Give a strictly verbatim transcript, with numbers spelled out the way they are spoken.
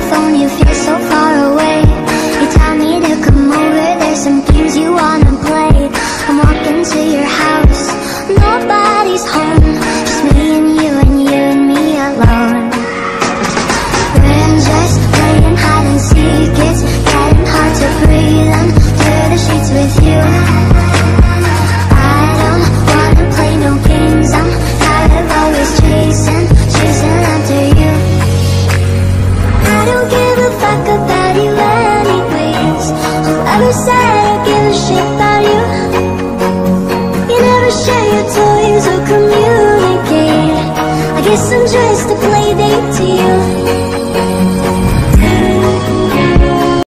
phone, you feel so far away. You tell me to come over, there's some games you wanna play. I'm walking to your house, nobody's home, just me and you and you and me alone. We're just playing hide and seek, it's getting hard to breathe under the sheets with you. I don't wanna play no games, I'm tired of always chasing, chasing after you. I don't give a fuck about you anyways. Whoever said I give a shit about you? You never share your toys or communicate. I guess I'm just a player.